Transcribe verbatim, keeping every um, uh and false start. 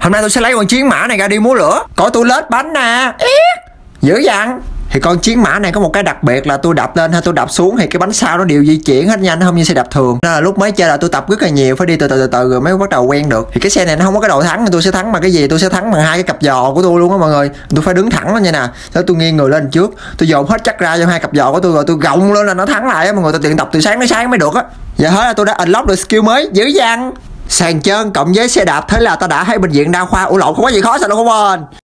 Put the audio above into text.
Hôm nay tôi sẽ lấy con chiến mã này ra đi múa lửa. Coi tôi lết bánh nè. Dữ dằn. Thì con chiến mã này có một cái đặc biệt là tôi đập lên hay tôi đập xuống thì cái bánh sau nó đều di chuyển hết nhanh, không như xe đạp thường. Nên là lúc mới chơi là tôi tập rất là nhiều, phải đi từ từ từ từ rồi mới bắt đầu quen được. Thì cái xe này nó không có cái đầu thắng, tôi sẽ thắng bằng cái gì? Tôi sẽ thắng bằng hai cái cặp giò của tôi luôn á mọi người. Tôi phải đứng thẳng lên như nè. Thế tôi nghiêng người lên trước, tôi dồn hết chắc ra cho hai cặp giò của tôi rồi tôi gồng lên là nó thắng lại á mọi người. Tôi tiện tập từ sáng đến sáng mới được á. Giờ hết là tôi đã unlock được skill mới dữ dằn. Sàn trơn cộng với xe đạp, thế là tao đã thấy bệnh viện đa khoa ủ lộn không có gì khó sao đâu không ơn.